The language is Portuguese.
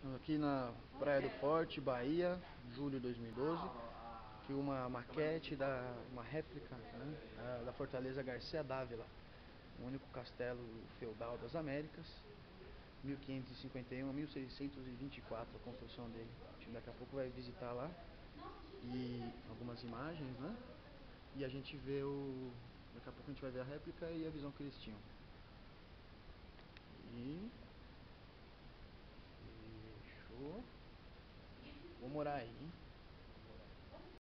Aqui na Praia do Forte, Bahia, julho de 2012. Aqui uma maquete, uma réplica, né, da Fortaleza Garcia Dávila, o único castelo feudal das Américas, 1551 a 1624 a construção dele. A gente daqui a pouco vai visitar lá e algumas imagens, né? E a gente vê daqui a pouco a gente vai ver a réplica e a visão que eles tinham. E fechou. Vou morar aí, hein?